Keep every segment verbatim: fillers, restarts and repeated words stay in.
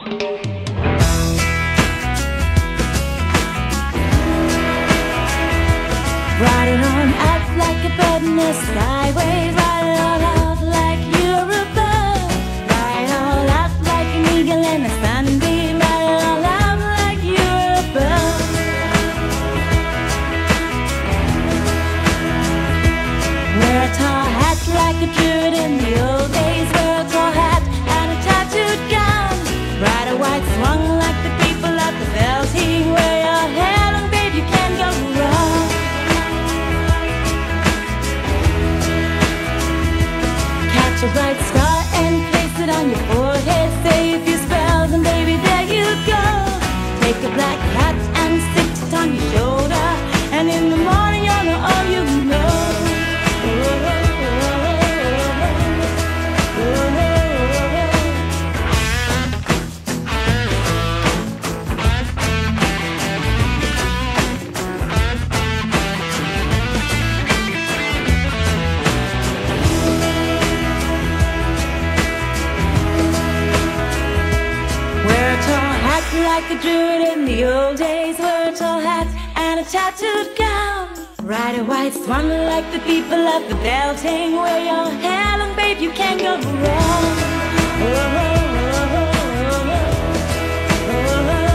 Ride it on out like a bird in the skyway. Ride it all out like you're a bird. Ride it all out like an eagle in a sunbeam. Ride it all out like you're a bird. Wear a tall hat like a druid in the old days. Wear a tall hat and a tattooed gown. Ride a white swan like the people at the Velteen. Wear your hair long, babe, you can't go wrong. Catch a bright star and place it on your forehead. Save your spells and baby, there you go. Take a black hat and stick it on your shoulder. And in the morning you'll know all you know. Like a druid in the old days. Wear a tall hat and a tattooed gown. Ride a white swan like the people of the Belting. Wear your hair long, babe, you can't go wrong. Oh, oh, oh, oh, oh, oh, oh.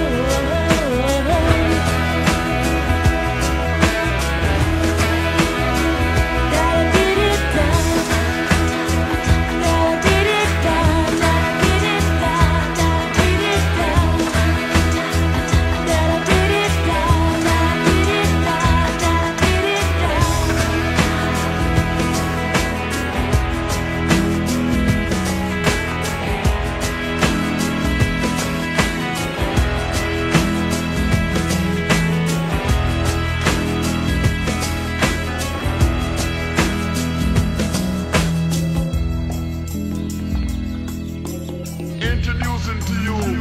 Introducing to you